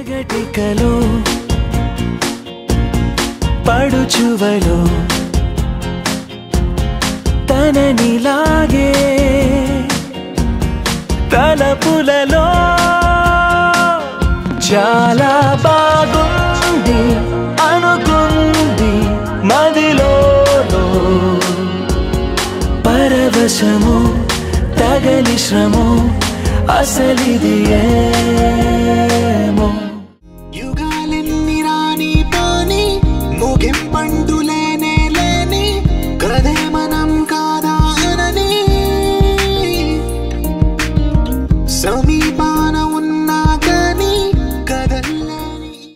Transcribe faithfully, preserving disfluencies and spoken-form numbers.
పగటికలో పడుచువలో తననిలాగే తలపులలో చాలా బాగుంది అనుకుంది మదిలో పరవశము తగలి శ్రమో అసలిది ఏ